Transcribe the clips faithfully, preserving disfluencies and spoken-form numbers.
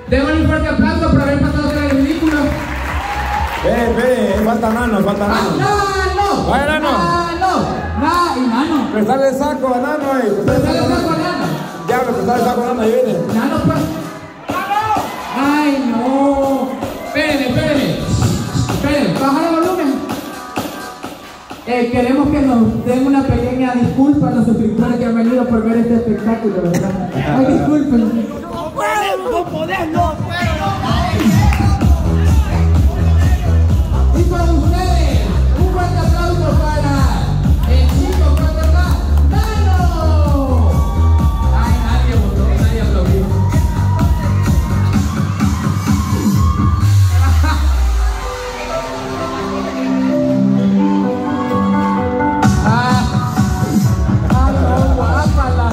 Démosle un fuerte aplauso por haber pasado a el ridículo. Espere, espere, falta Nano, falta Nano. ¡Nano! ¡Vaya, Nano! ¡Nano! ¡Na! ¿Y Nano? Prestale el saco a Nano ahí. Prestale el saco a Nano. Ya, me prestale el saco a Nano, ahí viene. Nano, pues. ¡Ay, no! Espérenme, espérenme. Espérenme, baja el volumen. Eh, queremos que nos den una pequeña disculpa a los suscriptores que han venido por ver este espectáculo, ¿verdad? Ay, disculpen. No puedo, no podés, no puedo. Y para ustedes, un fuerte aplauso para el chico cuatro K, ¡Nano! Ay, nadie votó, nadie aplaudió. Ah, ah, no, guápala.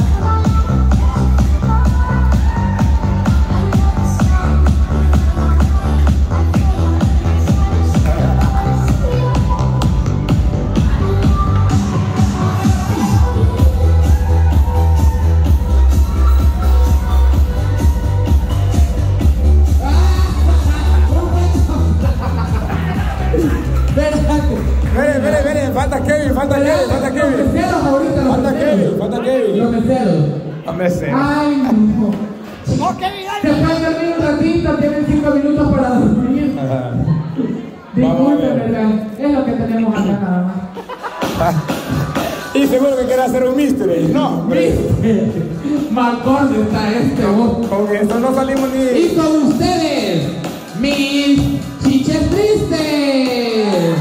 Espere, espere, espere, falta Kevin, falta Kevin, falta Kevin. Los meseros ahorita, los Falta meseros. Kevin, falta Kevin. Los meseros. Los meseros. Ay, no. No, Kevin, Se pueden dormir un ratito, tienen cinco minutos para dormir. Ajá. Disculpen, ¿verdad? Es lo que tenemos acá nada más. Y seguro que quiere hacer un mystery. No, hombre. Malcorde está este vos. Con eso no salimos ni. Y con ustedes, mis chiches tristes.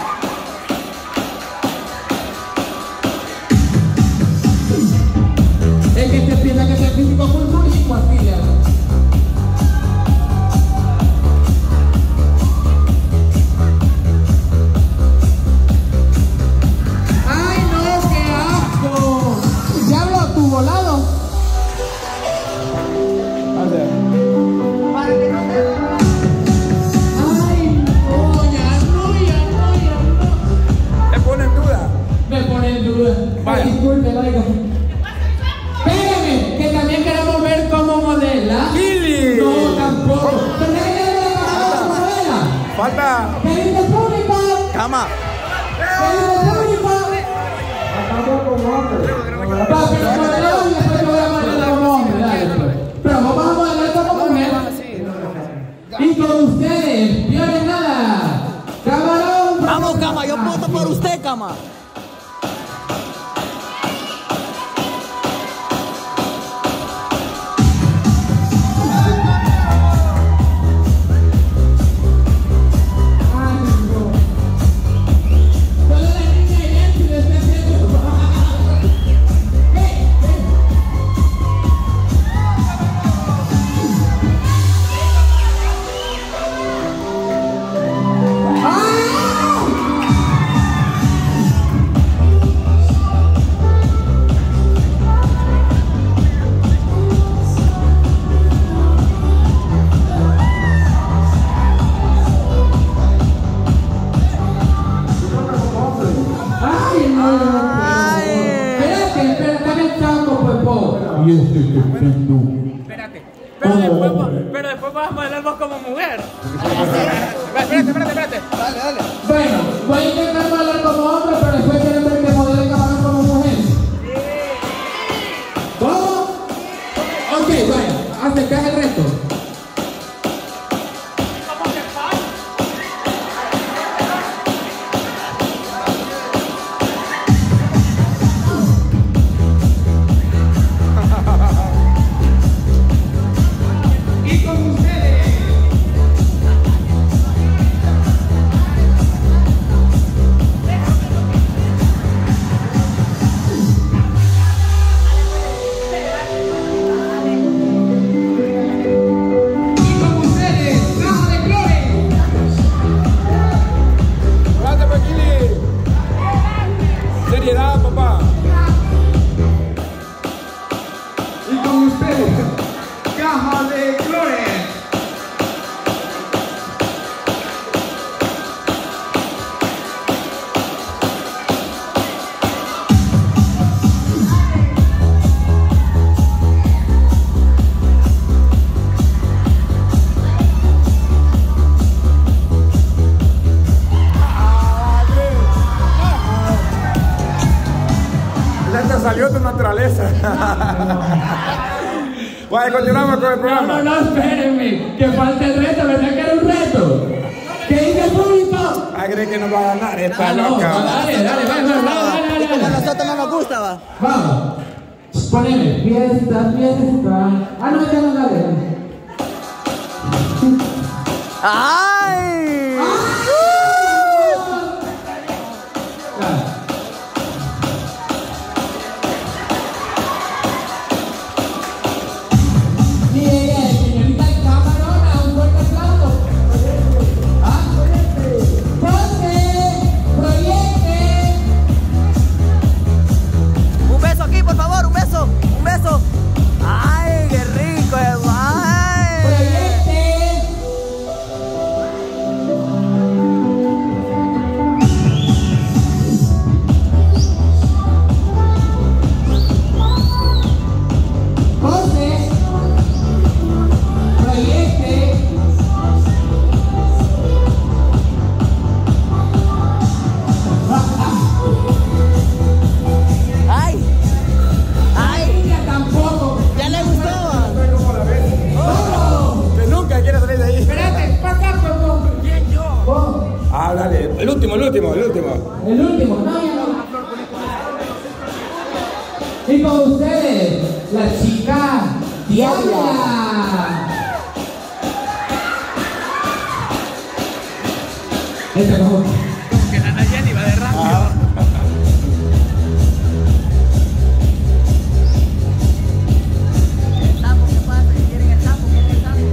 Es que se piensa que es el físico culturismo, así le hago. ¡Ay, no, qué asco! ¿Ya habló tu volado? ¡Ay, no, ya no, ya no, ya no! Te pone en duda. Me pone en duda. Vaya. Disculpe, oiga. Espérame, que también queremos ver cómo modela. ¡Kili! No, tampoco. Pero ya le pagado cómo modela. Falta. ¿Qué dice el público? Cama. ¿Qué dice el público? Va, pero modelamos y después yo voy a modelar como hombre, dale, pues. Pero vamos a modelar como mujer. Y con ustedes, violen nada. Camarón. Vamos, Cama, yo voto por usted, Cama. Y este que prendo. Espérate. Pero después, vos- pero después vas a modelar vos como mujer. Espérate, espérate, espérate. Dale, dale. Bueno, voy a intentar modelar como hombre, pero después quieren ver que modele camarón como mujer. ¿Cómo? Ok, vaya, acercás el resto. Y con ustedes. Y con ustedes, Caja de Flores. Espérate, pues, Kili. Seriedad, papá. Y con ustedes, Caja de Flores. Bueno, continuamos con el No, programa. no, no, espérenme. Que falta el reto, ¿verdad que era un reto? ¿Qué dice el público? Ah, cree que nos va a ganar esta Ah, no, loca. no, dale, dale, dale, dale, dale, dale, Como a dale. nosotros no nos gusta, va. Vamos. Poneme. Fiesta, fiesta. Ah, no, ya no, dale, dale. ¡Ay! Dale. Bien, señorita Camarona, un fuerte aplauso. Ah, ponte, proyecte. Un beso aquí, por favor, un beso, un beso. ¡Ay, qué rico! ¡Ay! Proyecte. José. Proyecte. ¡Ay! ¡Ay! Ella tampoco. ¿Ya le gustó? va? Que nunca quiere salir de ahí. Espérate, pasa como. ¿Quién yo? Vos. Ah, dale. El último, el último, el último. El último, no, ya no. Y con ustedes, la chica Diabla. Esta no. Que la Nayeli va de rápido. El sapo, ¿qué pasa? ¿Quieren el sapo? ¿Quieren el sapo?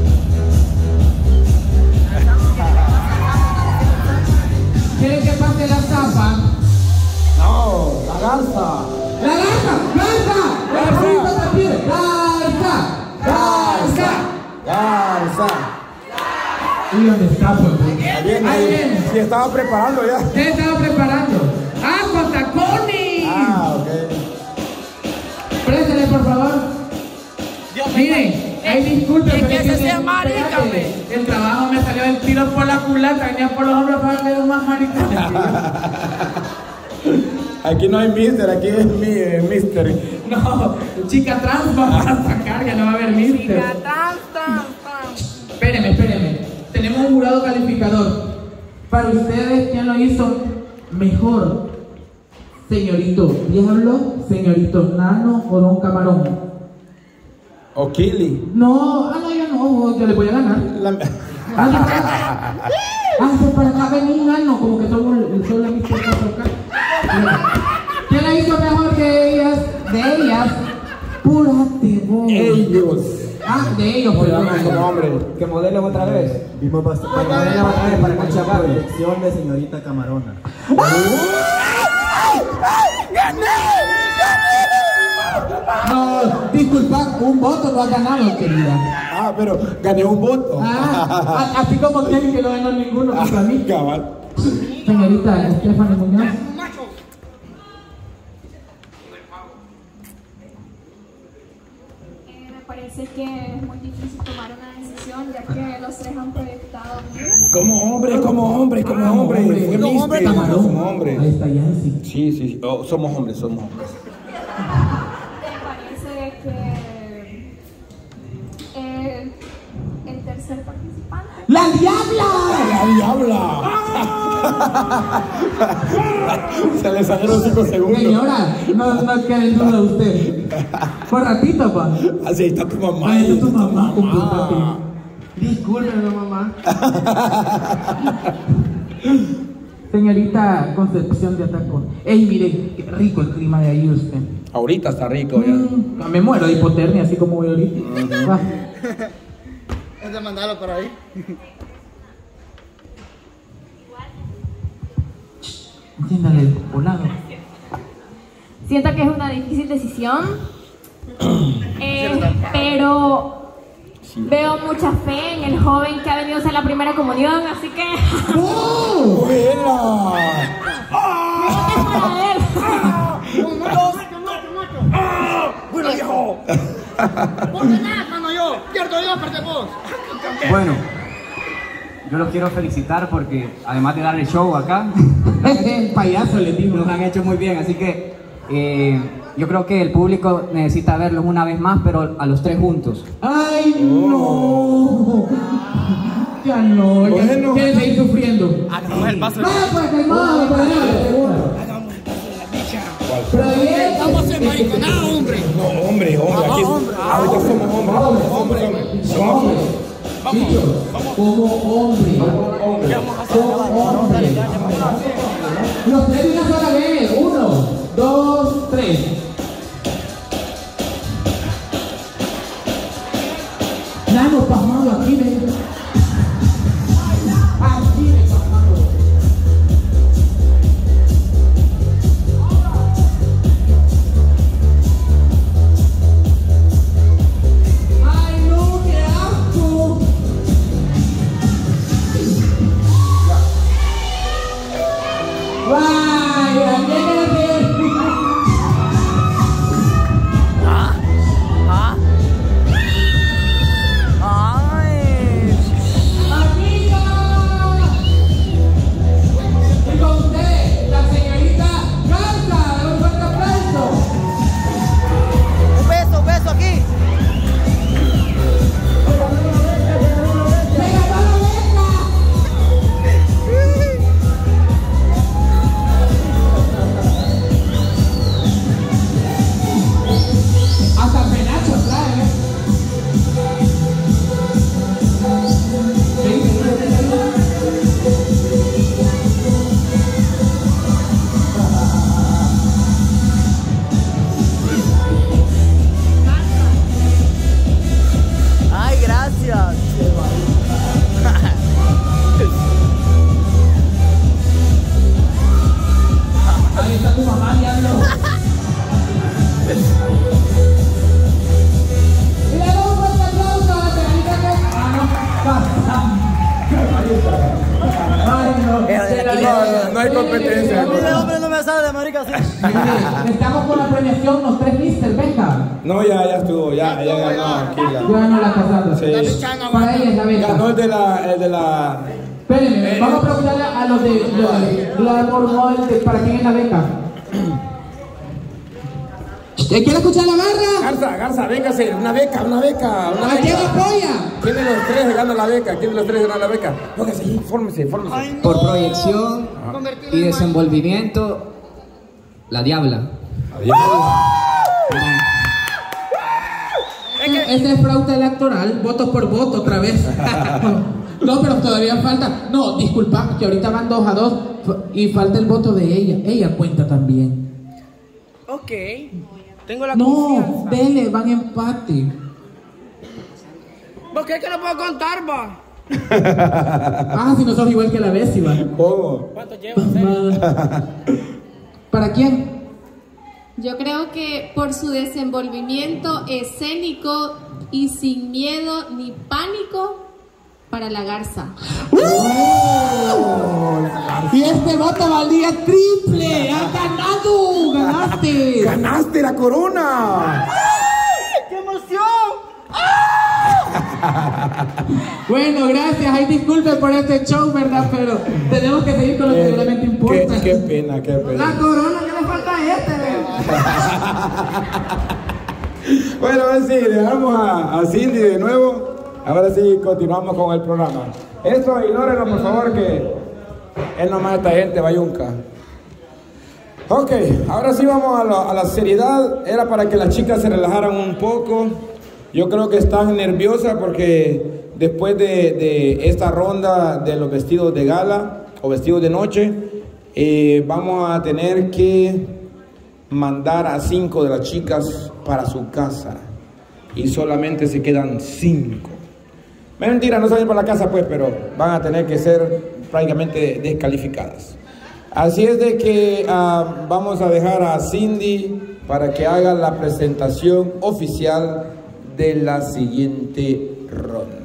El sapo, ¿quieren que pase el sapo? ¿Quieren que pase la zapa? No, la garza. ¡La garza! ¡Garza! ¡La garza también! ¡Garza! ¡Garza! Garza. ¿Y dónde está, pues? Bien, Ahí ahí. viene. Sí, estaba preparando ya. ¿Qué estaba preparando? ¡Ah, con tacones! Ah, ok. Préstale, por favor. Miren, ay, disculpen, Es pero que es ese que sea me- marica, espérate, el trabajo me salió el tiro por la culata, venía por los hombros para darle más maricones. Aquí no hay mister, aquí es mi eh, mister. No, chica trans va a sacar, ya no va a haber mister. Espérenme, espérenme. Tenemos un jurado calificador. Para ustedes, ¿quién lo hizo mejor? Señorito Diablo, señorito Nano o Don Camarón. O Kili. No, ah, no, yo no, yo le voy a ganar. La... Ah, no. Ah, pues para acá ven un Nano, como que somos el sol de mis cosas acá. ¿Quién la hizo mejor que ellas? De ellas. Púrate, vos. Ellos. Ah, de ellos, Como perdón. hombre. Que modelen otra vez. Vimos bastante. Que modelen otra vez para mucha proyección de señorita Camarona. No, disculpa, un voto no ha ganado, querida. Ah, pero gané un voto. Ah, a- así como que que no ganó ninguno contra mí. Cabal. Señorita Stephanie Muñoz. Eh, me parece que es muy difícil tomar una decisión ya que los tres han proyectado bien. Como hombre, como hombre, como Ah, hombre. hombre. Fue Como hombre, mister. Camarón. Como hombre. Ahí está Yancy. Sí, sí, sí. Oh, somos hombres, somos hombres. Me parece que eh, el tercer participante ¡La Diabla! ¡La diabla! Se le salieron cinco segundos. Señora, no, no quede en duda usted. Por ratito, pa. Así está tu mamá. Ahí está tu mamá, con tu mamá. papi. Discúlpeme, mamá. Señorita Concepción de Atacón. Ey, mire, qué rico el clima de ahí usted. Ahorita está rico ya. Mm, me muero de hipotermia, así como voy ahorita. Va. Es de mandarlo por ahí. Entiéndale el volado. siento que es una difícil decisión, eh, pero veo mucha fe en el joven que ha venido a hacer la primera comunión, así que ¡Oh! ¡Buena! es para él. Bueno, viejo. Vos ganás, mano, yo. Pierdo yo, perdés vos. Bueno, yo los quiero felicitar porque además de dar el show acá, El payaso le digo. nos han hecho muy bien, así que Eh, yo creo que el público necesita verlos una vez más, pero a los tres juntos. ¡Ay, no! Ya no, ya Bueno. quieren seguir sufriendo. Ah, no, el paso. ¡Ah, pues calmado, para nada! Pero bien, Vamos a ser mariconados, hombre. No, hombre, hombre, aquí ahorita somos hombres, hombres, hombres, somos Bicho, como hombre. Como hombre. Los tres de una sola vez. Uno, dos, tres. La hemos pasado aquí, ven. Aquí me pasado. Ay, no, qué asco. Vaya, ¿qué quieres? Ah, ah. Ay. ¡Amiga! Y con usted, la señorita Garza, de un fuerte aplauso. Un beso, un beso aquí. ¡Se ganó la beca! Hasta penacho trae, ¿eh? Ay, gracias. Ahí está tu mamá, diablo. Y le doy un fuerte aplauso a la señorita que... Ah, no. Ay, no. Eh, Pero aquí ya- no, no hay competencia. A mí de hombre no me sale de marica así. Mire, estamos con la premiación, los tres mister, venga. No, ya, ya estuvo, ya, ya ganó, tranquila. Yo ganó la casada. Sí. Para ella es la beca. Ganó el de la, el de la... Espérenme, vamos a preguntarle a los de Glamour Model de- para quién es la beca. ¿Quiere escuchar la barra? Garza, Garza, véngase, una beca, una beca, una ¿A quién beca. apoya? ¿Quién de los tres gana la beca? ¿Quién de los tres gana la beca? Póngase ahí, fórmese, fórmese. Por proyección y desenvolvimiento, la Diabla. Ese es fraude electoral, votos por voto otra vez. No, pero todavía falta. No, disculpa, que ahorita van dos a dos y falta el voto de ella. Ella cuenta también. Ok. Tengo la No, confianza. dele, van empate. ¿Por qué que no puedo contar, va? Ah, si no sos igual que la Bessie, va. ¿Cómo? ¿Cuánto llevo? ¿En serio? ¿Para quién? Yo creo que por su desenvolvimiento escénico y sin miedo ni pánico para la Garza. Y este voto valía triple. ¡Has ganado! ¡Ganaste! ¡Ganaste la corona! ¡Qué emoción! Bueno, gracias. Ay, disculpen por este show, ¿verdad? Pero tenemos que seguir con lo que realmente importa. Qué, qué pena, qué La pena. corona que le falta a este, ¿verdad? Bueno, ahora sí, dejamos a, a Cindy de nuevo. Ahora sí, continuamos con el programa. Esto, ignórenlo, por favor, que él nomás esta gente bayunca. Ok, ahora sí vamos a la, a la seriedad. Era para que las chicas se relajaran un poco. Yo creo que están nerviosas porque después de, de esta ronda de los vestidos de gala o vestidos de noche, eh, vamos a tener que mandar a cinco de las chicas para su casa. Y solamente se quedan cinco. Mentira, no salen para la casa pues, pero van a tener que ser prácticamente descalificadas. Así es de que uh, vamos a dejar a Cindy para que haga la presentación oficial de la siguiente ronda.